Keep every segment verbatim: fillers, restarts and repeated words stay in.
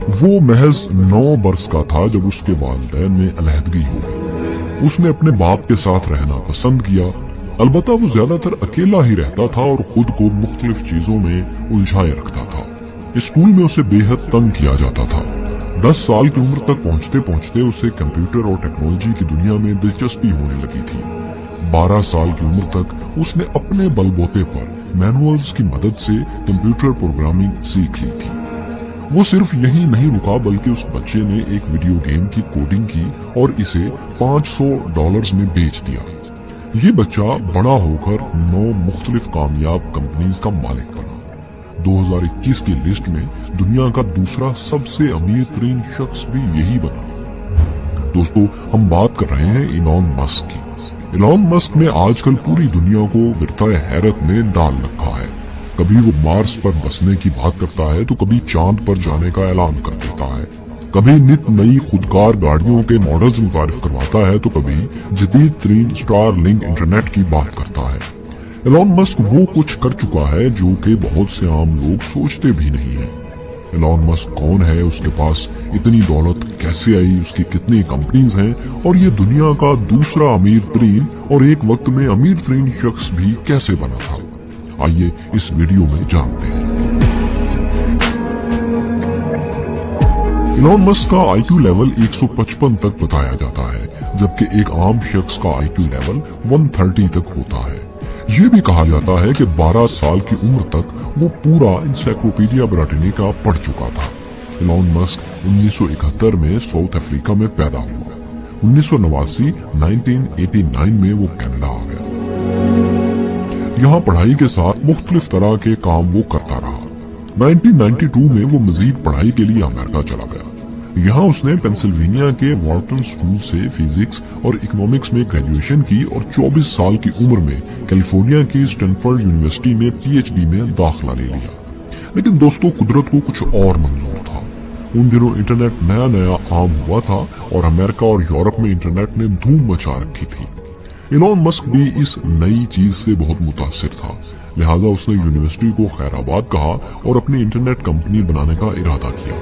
वो महज नौ बरस का था जब उसके वालिदैन में अलहदगी हो गई। उसने अपने बाप के साथ रहना पसंद किया। अलबत्ता वो ज्यादातर अकेला ही रहता था और खुद को मुख्तलिफ चीजों में उलझाए रखता था। स्कूल में उसे बेहद तंग किया जाता था। दस साल की उम्र तक पहुंचते पहुंचते उसे कंप्यूटर और टेक्नोलॉजी की दुनिया में दिलचस्पी होने लगी थी। बारह साल की उम्र तक उसने अपने बलबूते पर मैनुअल्स की मदद से कंप्यूटर प्रोग्रामिंग सीख ली थी। वो सिर्फ यही नहीं रुका बल्कि उस बच्चे ने एक वीडियो गेम की कोडिंग की और इसे पाँच सौ डॉलर्स में बेच दिया। ये बच्चा बड़ा होकर नौ मुख्तलिफ कामयाब कंपनीज का मालिक बना। दो हज़ार इक्कीस की लिस्ट में दुनिया का दूसरा सबसे अमीर तरीन शख्स भी यही बना। दोस्तों, हम बात कर रहे हैं इलॉन मस्क की। इलॉन मस्क ने आजकल पूरी दुनिया को विरताए हैरत में डाल रखा है। कभी वो मार्स पर बसने की बात करता है तो कभी चांद पर जाने का ऐलान कर देता है। कभी नित नई खुदकार गाड़ियों के मॉडल्स मुतारिफ करवाता है तो कभी जदीद तरीन स्टार लिंक इंटरनेट की बात करता है। इलॉन मस्क वो कुछ कर चुका है जो कि बहुत से आम लोग सोचते भी नहीं है। इलॉन मस्क कौन है, उसके पास इतनी दौलत कैसे आई, उसकी कितनी कंपनीज हैं और ये दुनिया का दूसरा अमीर तरीन और एक वक्त में अमीर तरीन शख्स भी कैसे बना था, आइए इस वीडियो में जानते हैं। इलॉन मस्क का आईक्यू लेवल एक सौ पचपन तक बताया जाता है, जबकि एक आम शख्स का आईक्यू लेवल एक सौ तीस तक होता है। ये भी कहा जाता है कि बारह साल की उम्र तक वो पूरा इंसाइक्लोपीडिया ब्रिटानिका पढ़ चुका था। इलॉन मस्क उन्नीस सौ इकहत्तर में साउथ अफ्रीका में पैदा हुआ। उन्नीस सौ नवासी नाइनटीन एटी नाइन में वो कनाडा आ गया। यहाँ पढ़ाई के साथ मुख्तलिफ तरह के काम वो करता रहा। नाइनटीन नाइंटी टू में वो मजीद पढ़ाई के लिए अमेरिका चला गया। यहाँ उसने पेंसिल्वेनिया के वॉर्टन स्कूल से फिजिक्स और इकोनॉमिक्स में ग्रेजुएशन की और चौबीस साल की उम्र में कैलिफोर्निया की स्टैनफोर्ड यूनिवर्सिटी में पीएचडी में दाखिला ले लिया। लेकिन दोस्तों, कुदरत को कुछ और मंजूर था। उन दिनों इंटरनेट नया नया आम हुआ था और अमेरिका और यूरोप में इंटरनेट ने धूम मचा रखी थी। इलॉन मस्क भी इस नई चीज से बहुत मुतासिर था, लिहाजा उसने यूनिवर्सिटी को खैराबाद कहा और अपनी इंटरनेट कंपनी बनाने का इरादा किया।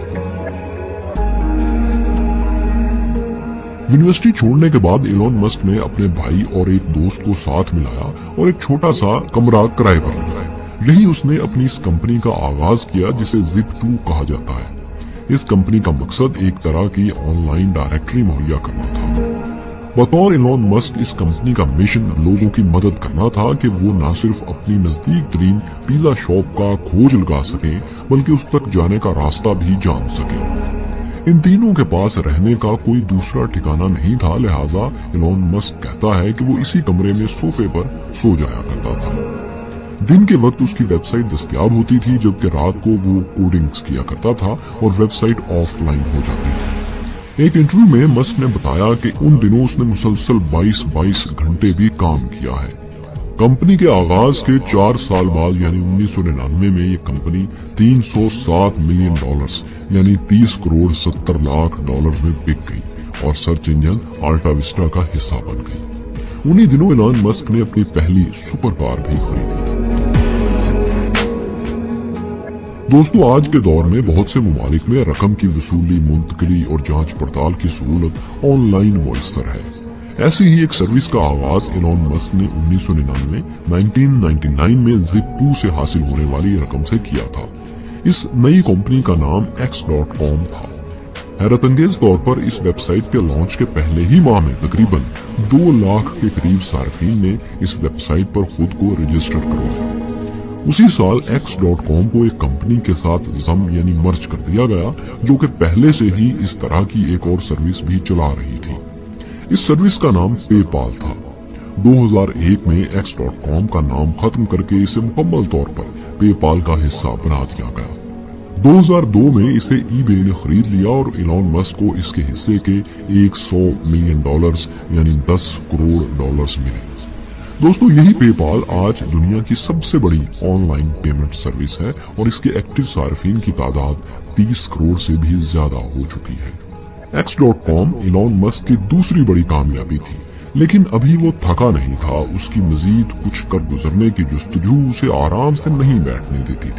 यूनिवर्सिटी छोड़ने के बाद इलॉन मस्क ने अपने भाई और एक दोस्त को साथ मिलाया और एक छोटा सा कमरा किराए पर लिया। यही उसने अपनी इस कंपनी का आगाज किया जिसे जिप टू कहा जाता है। इस कंपनी का मकसद एक तरह की ऑनलाइन डायरेक्टरी मुहैया करना था। बतौर इलॉन मस्क इस कंपनी का मिशन लोगों की मदद करना था कि वो न सिर्फ अपनी नजदीक तरीन पिज्जा शॉप का खोज लगा सके बल्कि उस तक जाने का रास्ता भी जान सके। इन तीनों के पास रहने का कोई दूसरा ठिकाना नहीं था, लिहाजा इलॉन मस्क कहता है कि वो इसी कमरे में सोफे पर सो जाया करता था। दिन के वक्त उसकी वेबसाइट दस्तयाब होती थी, जबकि रात को वो कोडिंग्स किया करता था और वेबसाइट ऑफलाइन हो जाती थी। एक इंटरव्यू में मस्क ने बताया कि उन दिनों उसने मुसलसल बाईस बाईस घंटे भी काम किया है। कंपनी के आगाज के चार साल बाद यानी उन्नीस सौ निन्यानवे में ये कंपनी तीन सौ सात मिलियन डॉलर्स यानी तीस करोड़ सत्तर लाख डॉलर में बिक गई और सर्च इंजन अल्टा विस्टा का हिस्सा बन गई। उन्हीं दिनों इलॉन मस्क ने अपनी पहली सुपर कार भी खरीदी। दोस्तों, आज के दौर में बहुत से ममालिक में रकम की वसूली, मुंतकली और जांच पड़ताल की सहूलत ऑनलाइन मुयस्सर है। ऐसी ही एक सर्विस का आगाज इलॉन मस्क ने उन्नीस सौ निन्यानवे नाइनटीन नाइंटी नाइन में जिप टू से हासिल होने वाली रकम से किया था। इस नई कंपनी का नाम एक्स डॉट कॉम था। हैरत अंगेज तौर पर इस वेबसाइट के लॉन्च के पहले ही माह में तकरीबन दो लाख के करीब सार्फिन ने इस वेबसाइट पर खुद को रजिस्टर करवाया। उसी साल एक्स डॉट कॉम को एक कंपनी के साथ जम यानी मर्ज कर दिया गया, जो कि पहले से ही इस तरह की एक और सर्विस भी चला रही थी। इस सर्विस का नाम पेपाल था। दो हज़ार एक में एक्स डॉट कॉम का नाम खत्म करके इसे मुकम्मल तौर पर पेपाल का हिस्सा बना दिया गया। दो हज़ार दो में इसे ईबे ने खरीद लिया और इलॉन मस्क को इसके हिस्से के सौ मिलियन डॉलर्स यानी दस करोड़ डॉलर्स मिले। दोस्तों, यही पेपाल आज दुनिया की सबसे बड़ी ऑनलाइन पेमेंट सर्विस है और इसके एक्टिव सार्फिन की तादाद तीस करोड़ से भी ज्यादा हो चुकी है। X dot com Elon Musk की दूसरी बड़ी कामयाबी थी, लेकिन अभी वो थका नहीं था। उसकी मजीद कुछ कर गुजरने की जुस्तजू उसे आराम से नहीं बैठने देती थी।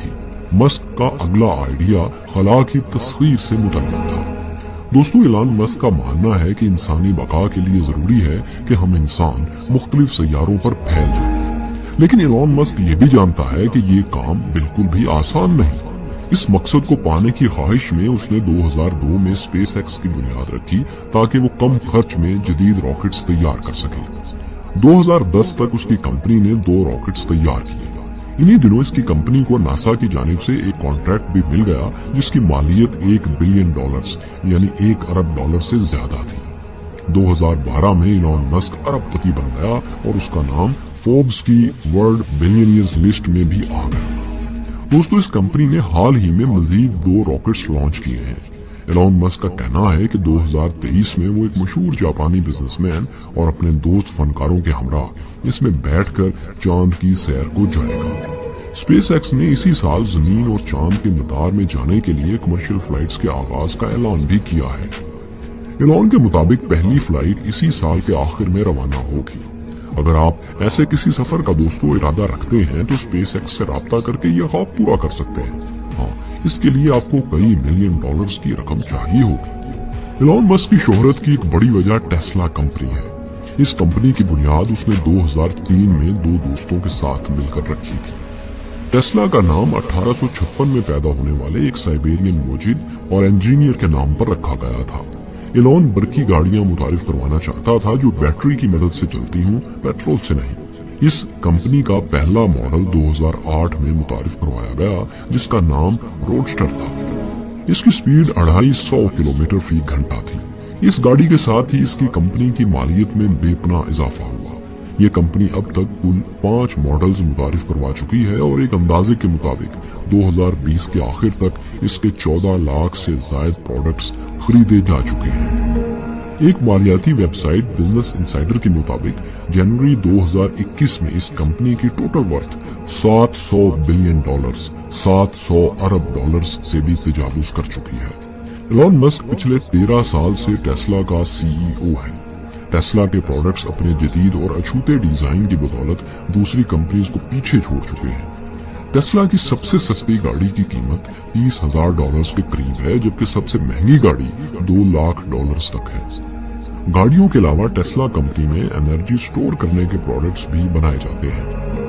मस्क का अगला आइडिया खला की तस्वीर से मुतल्लिक था। दोस्तों, इलॉन मस्क का मानना है कि इंसानी बका के लिए जरूरी है कि हम इंसान मुख्तलिफ सैयारों पर फैल जाएं। लेकिन इलॉन मस्क ये भी जानता है कि ये काम बिल्कुल भी आसान नहीं। इस मकसद को पाने की ख्वाहिश में उसने दो हज़ार दो में स्पेस एक्स की बुनियाद रखी ताकि वो कम खर्च में जदीद रॉकेट्स तैयार कर सके। दो हज़ार दस तक उसकी कंपनी ने दो रॉकेट्स तैयार किए। इन्हीं दिनों इसकी कंपनी को नासा की जानिब से एक कॉन्ट्रैक्ट भी मिल गया जिसकी मालियत एक बिलियन डॉलर्स यानी एक अरब डॉलर से ज्यादा थी। दो हज़ार बारह में इलॉन मस्क अरबपति बन गया और उसका नाम फोर्ब्स की वर्ल्ड बिलियनियर्स लिस्ट में भी आ गया। दोस्तों, इस कंपनी ने हाल ही में मजीद दो रॉकेट्स लॉन्च किए हैं। इलॉन मस्क का कहना है कि दो हज़ार तेईस में वो एक मशहूर जापानी बिजनेसमैन और अपने दोस्त फनकारों के हमरा इसमें बैठकर चांद की सैर को जाएगा। स्पेस एक्स ने इसी साल जमीन और चांद के मदार में जाने के लिए कमर्शियल फ्लाइट्स के आगाज का ऐलान भी किया है। इलॉन के मुताबिक पहली फ्लाइट इसी साल के आखिर में रवाना होगी। अगर आप ऐसे किसी सफर का दोस्तों इरादा रखते हैं तो स्पेस एक्स से राब्ता करके ये ख्वाब पूरा कर सकते हैं। हाँ, इसके लिए आपको कई मिलियन डॉलर्स की रकम चाहिए होगी। इलॉन मस्क की शोहरत की एक बड़ी वजह टेस्ला कंपनी है। इस कंपनी की बुनियाद उसने दो हज़ार तीन में दो दोस्तों के साथ मिलकर रखी थी। टेस्ला का नाम अठारह सौ छप्पन में पैदा होने वाले एक साइबेरियन मोजिद और इंजीनियर के नाम पर रखा गया था। इलॉन बर्की गाड़ियां मुतारिफ करवाना चाहता था जो बैटरी की मदद से चलती हूँ, पेट्रोल से नहीं। इस कंपनी का पहला मॉडल दो हज़ार आठ में मुतारिफ करवाया गया जिसका नाम रोडस्टर था। इसकी स्पीड अढ़ाई सौ किलोमीटर फी घंटा थी। इस गाड़ी के साथ ही इसकी कंपनी की मालियत में बेपना इजाफा हुआ। ये कंपनी अब तक कुल पांच मॉडल्स मुतारिफ करवा चुकी है और एक अंदाजे के मुताबिक दो हज़ार बीस के आखिर तक इसके चौदह लाख से ज्यादा प्रोडक्ट्स खरीदे जा चुके हैं। एक मालियाती वेबसाइट बिजनेस इनसाइडर के मुताबिक जनवरी दो हज़ार इक्कीस में इस कंपनी की टोटल वर्थ सात सौ बिलियन डॉलर्स सात सौ अरब डॉलर्स से भी तजावुज कर चुकी है। इलॉन मस्क पिछले तेरह साल से टेस्ला का सीईओ है। टेस्ला के प्रोडक्ट्स अपने जदीद और अछूते डिजाइन की बदौलत दूसरी कंपनीज को पीछे छोड़ चुके हैं। टेस्ला की सबसे सस्ती गाड़ी की कीमत तीस हजार डॉलर्स के करीब है जबकि सबसे महंगी गाड़ी दो लाख डॉलर्स तक है। गाड़ियों के अलावा टेस्ला कंपनी में एनर्जी स्टोर करने के प्रोडक्ट्स भी बनाए जाते हैं।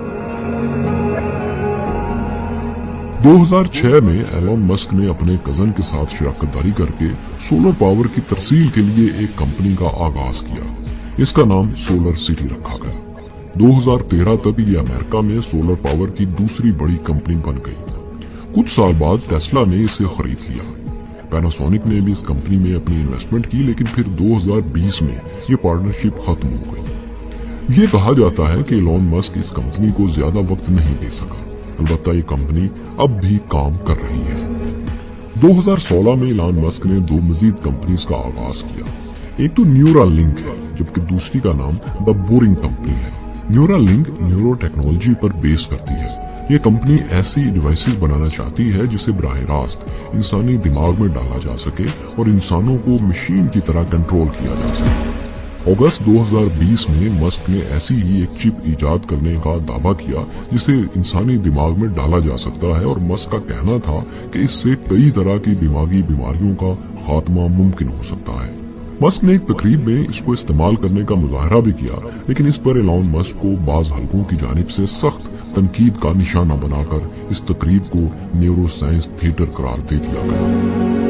दो हज़ार छह में एलन मस्क ने अपने कजन के साथ शराकतदारी करके सोलर पावर की तरसील के लिए एक कंपनी का आगाज किया। इसका नाम सोलर सिटी रखा गया। दो हज़ार तेरह तक ये अमेरिका में सोलर पावर की दूसरी बड़ी कंपनी बन गई। कुछ साल बाद टेस्ला ने इसे खरीद लिया। पैनासोनिक ने भी इस कंपनी में अपनी इन्वेस्टमेंट की, लेकिन फिर दो हज़ार बीस में ये पार्टनरशिप खत्म हो गई। ये कहा जाता है कि एलन मस्क इस कंपनी को ज्यादा वक्त नहीं दे सका, अलबत्ता ये कंपनी अब भी काम कर रही है। दो हज़ार सोलह में एलन मस्क ने दो मजीद कंपनीज का आगाज किया। एक तो न्यूरालिंक है जबकि दूसरी का नाम द बोरिंग कंपनी है। न्यूरालिंक न्यूरो टेक्नोलॉजी पर बेस करती है। ये कंपनी ऐसी डिवाइसेस बनाना चाहती है जिसे बराह रास्त इंसानी दिमाग में डाला जा सके और इंसानों को मशीन की तरह कंट्रोल किया जा सके। अगस्त दो हज़ार बीस में मस्क ने ऐसी ही एक चिप इजाद करने का दावा किया जिसे इंसानी दिमाग में डाला जा सकता है, और मस्क का कहना था कि इससे कई तरह की दिमागी बीमारियों का खात्मा मुमकिन हो सकता है। मस्क ने एक तकरीब में इसको इस्तेमाल करने का मुजाहरा भी किया, लेकिन इस पर एलन मस्क को बाज हलकों की जानिब से सख्त तनकीद का निशाना बनाकर इस तकरीब को न्यूरो साइंस थिएटर करार दे दिया गया।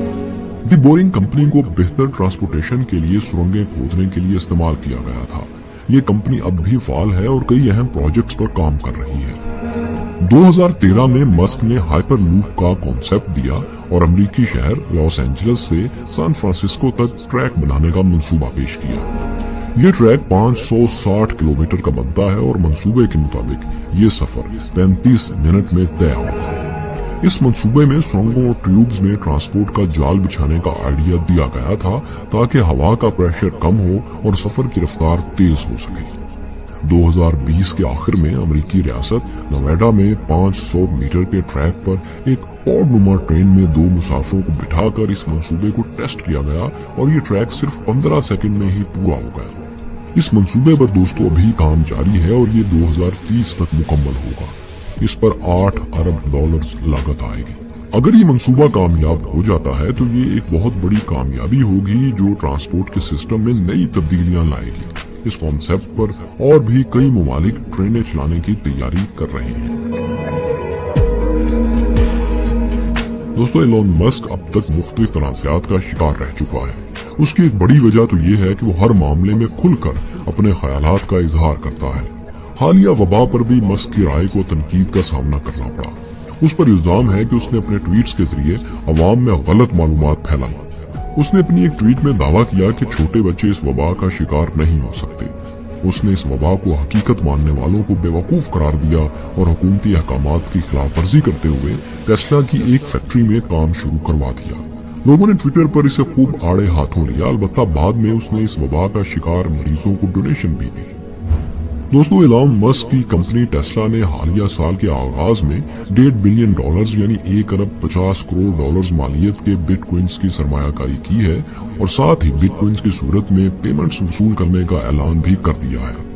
दी बोरिंग कंपनी को बेहतर ट्रांसपोर्टेशन के लिए सुरंगें खोदने के लिए इस्तेमाल किया गया था। ये कंपनी अब भी फाल है और कई अहम प्रोजेक्ट्स पर काम कर रही है। दो हज़ार तेरह में मस्क ने हाइपर लूप का कॉन्सेप्ट दिया और अमेरिकी शहर लॉस एंजलिस से सैन फ्रांसिस्को तक ट्रैक बनाने का मंसूबा पेश किया। ये ट्रैक पाँच सौ साठ किलोमीटर का बनता है और मंसूबे के मुताबिक ये सफर पैंतीस मिनट में तय होगा। इस मंसूबे में सुरंगों और ट्यूब्स में ट्रांसपोर्ट का जाल बिछाने का आइडिया दिया गया था ताकि हवा का प्रेशर कम हो और सफर की रफ्तार तेज हो सके। दो हज़ार बीस के आखिर में अमेरिकी रियासत नवेडा में पाँच सौ मीटर के ट्रैक पर एक पौडनुमा ट्रेन में दो मुसाफिरों को बिठाकर इस मंसूबे को टेस्ट किया गया और ये ट्रैक सिर्फ पंद्रह सेकंड में ही पूरा हो गया। इस मंसूबे पर दोस्तों अभी काम जारी है और ये दो हज़ार तीस तक मुकम्मल होगा। इस पर आठ अरब डॉलर लागत आएगी। अगर ये मंसूबा कामयाब हो जाता है तो ये एक बहुत बड़ी कामयाबी होगी जो ट्रांसपोर्ट के सिस्टम में नई तब्दीलियां लाएगी। इस कॉन्सेप्ट पर और भी कई ममालिक ट्रेनें चलाने की तैयारी कर रहे हैं। दोस्तों, एलोन मस्क अब तक मुख्तलिफ तनाज़ात का शिकार रह चुका है। उसकी एक बड़ी वजह तो ये है कि वो हर मामले में खुलकर अपने ख्यालात का इजहार करता है। हालिया वबा पर भी मस्क की राय को तनकीद का सामना करना पड़ा। उस पर इल्जाम है कि उसने अपने ट्वीट्स के जरिए अवाम में गलत मालूमात फैलाई। उसने अपनी एक ट्वीट में दावा किया कि छोटे बच्चे इस वबा का शिकार नहीं हो सकते। उसने इस वबा को हकीकत मानने वालों को बेवकूफ करार दिया और हुकूमती अहकामात की खिलाफ वर्जी करते हुए टेस्ला की एक फैक्ट्री में काम शुरू करवा दिया। लोगों ने ट्विटर पर इसे खूब आड़े हाथों लिया, अलबत्ता बाद में उसने इस वबा का शिकार मरीजों को डोनेशन भी दी। दोस्तों, एलोन मस्क की कंपनी टेस्ला ने हालिया साल के आगाज में डेढ़ बिलियन डॉलर्स यानी एक अरब पचास करोड़ डॉलर्स मालियत के बिटकॉइंस की सरमायाकारी की है और साथ ही बिटकॉइंस की सूरत में पेमेंट्स वसूल करने का ऐलान भी कर दिया है।